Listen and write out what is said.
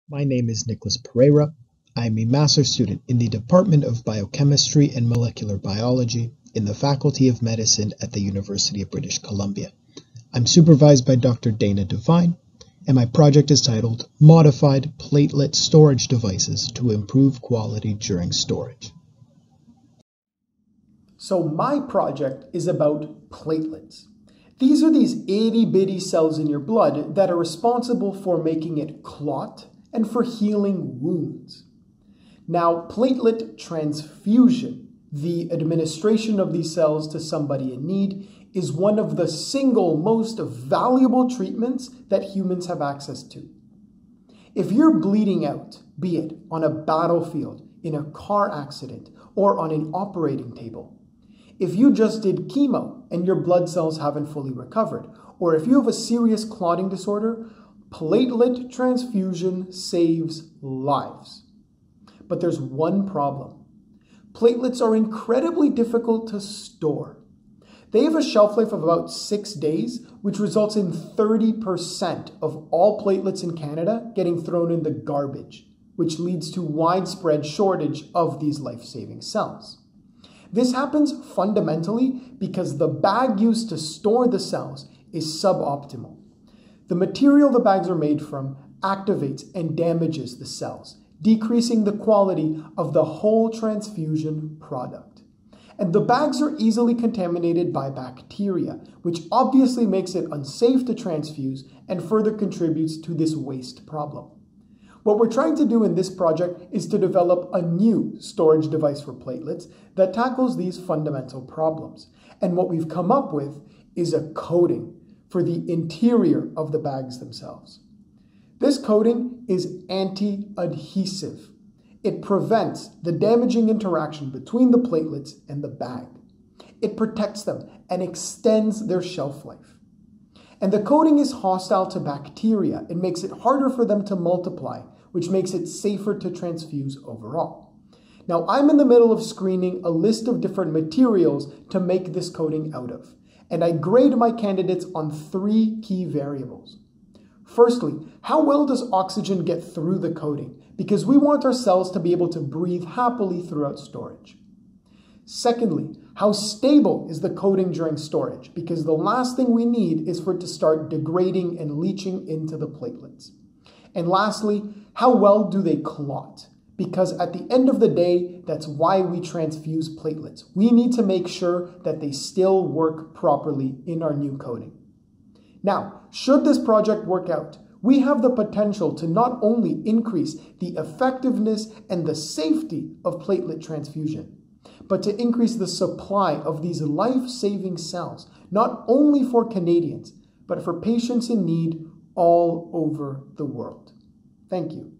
My name is Nicolas Pereyra. I am a master's student in the Department of Biochemistry and Molecular Biology in the Faculty of Medicine at the University of British Columbia. I'm supervised by Dr. Dana Devine, and my project is titled Modified Platelet Storage Devices to Improve Quality During Storage. So my project is about platelets. These are these itty-bitty cells in your blood that are responsible for making it clot and for healing wounds. Now, platelet transfusion, the administration of these cells to somebody in need, is one of the single most valuable treatments that humans have access to. If you're bleeding out, be it on a battlefield, in a car accident, or on an operating table, if you just did chemo and your blood cells haven't fully recovered, or if you have a serious clotting disorder, platelet transfusion saves lives. But there's one problem. Platelets are incredibly difficult to store. They have a shelf life of about 6 days, which results in 30% of all platelets in Canada getting thrown in the garbage, which leads to widespread shortage of these life-saving cells. This happens fundamentally because the bag used to store the cells is suboptimal. The material the bags are made from activates and damages the cells, decreasing the quality of the whole transfusion product. And the bags are easily contaminated by bacteria, which obviously makes it unsafe to transfuse and further contributes to this waste problem. What we're trying to do in this project is to develop a new storage device for platelets that tackles these fundamental problems. And what we've come up with is a coating for the interior of the bags themselves. This coating is anti-adhesive. It prevents the damaging interaction between the platelets and the bag. It protects them and extends their shelf life. And the coating is hostile to bacteria. It makes it harder for them to multiply, which makes it safer to transfuse overall. Now, I'm in the middle of screening a list of different materials to make this coating out of, and I grade my candidates on 3 key variables. Firstly, how well does oxygen get through the coating? Because we want our cells to be able to breathe happily throughout storage. Secondly, how stable is the coating during storage? Because the last thing we need is for it to start degrading and leaching into the platelets. And lastly, how well do they clot? Because at the end of the day, that's why we transfuse platelets. We need to make sure that they still work properly in our new coating. Now, should this project work out, we have the potential to not only increase the effectiveness and the safety of platelet transfusion, but to increase the supply of these life-saving cells, not only for Canadians, but for patients in need all over the world. Thank you.